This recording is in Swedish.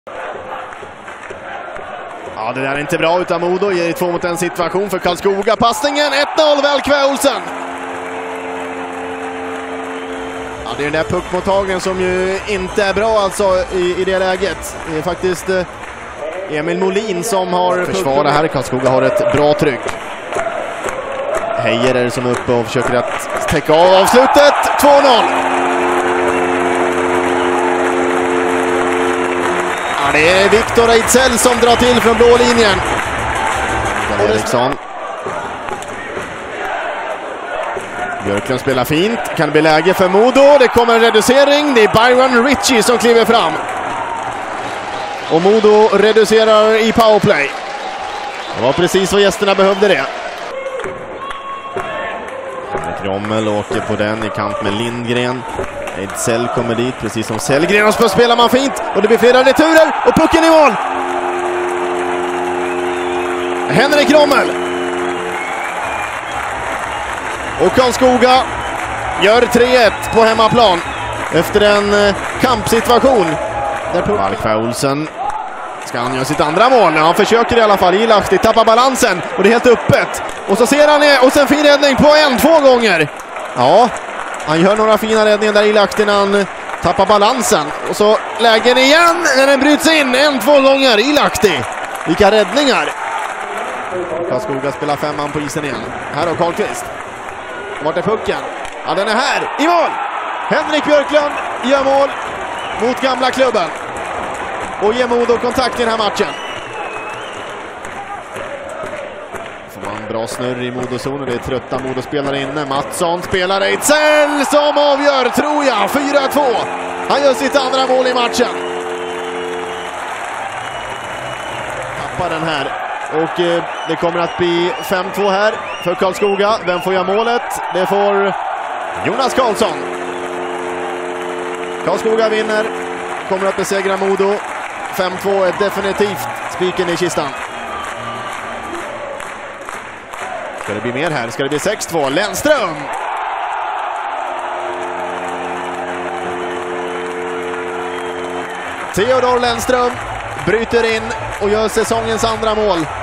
Ja, det där är inte bra utan Modo ger 2 mot 1 situation för Karlskoga. Passningen 1-0, Välkvä Olsen. Ja, det är den där puckmottagningen som ju inte är bra alltså i det läget. Det är faktiskt Emil Molin som har försvarat här. Karlskoga har ett bra tryck. Heijer är det som är uppe och försöker att täcka av avslutet. 2-0. Ja, det är Viktor Ejdsell som drar till från blå linjen. Eriksson. Björklund spelar fint. Kan det bli läge för Modo. Det kommer en reducering. Det är Byron Ritchie som kliver fram. Och Modo reducerar i powerplay. Det var precis vad gästerna behövde det. Krommel åker på den i kamp med Lindgren. Ejdsell kommer dit, precis som Sellgren. Och så spelar man fint. Och det blir flera returer. Och pucken i mål. Henrik Krommel. Och Karlskoga gör 3-1 på hemmaplan. Efter en kampsituation. Välkvä Olsen. Ska han göra sitt andra mål? Han försöker i alla fall. Ilahti tappar balansen. Och det är helt öppet. Och så ser han och sen fin räddning på 1-2 gånger. Ja, han gör några fina räddningar där Ilahti när han tappar balansen. Och så lägen igen när den bryts in 1-2 gånger. Ilahti. Vilka räddningar. Karlskoga spelar 5-man på isen igen. Här har Karlqvist. Vart är pucken? Ja, den är här. I mål! Henrik Björklund gör mål mot gamla klubben. Och ger Modo kontakt i den här matchen. Får man bra snurr i Modozonen. Det är trötta Modospelare inne. Mattsson spelar Ejdsell som avgör, tror jag. 4-2. Han gör sitt andra mål i matchen. Tappar den här. Och det kommer att bli 5-2 här för Karlskoga. Vem får göra målet? Det får Jonas Karlsson. Karlskoga vinner. Kommer att besegra Modo. 5-2 är definitivt spiken i kistan. Ska det bli mer här? Ska det bli 6-2? Lennström! Theodor Lennström bryter in och gör säsongens andra mål.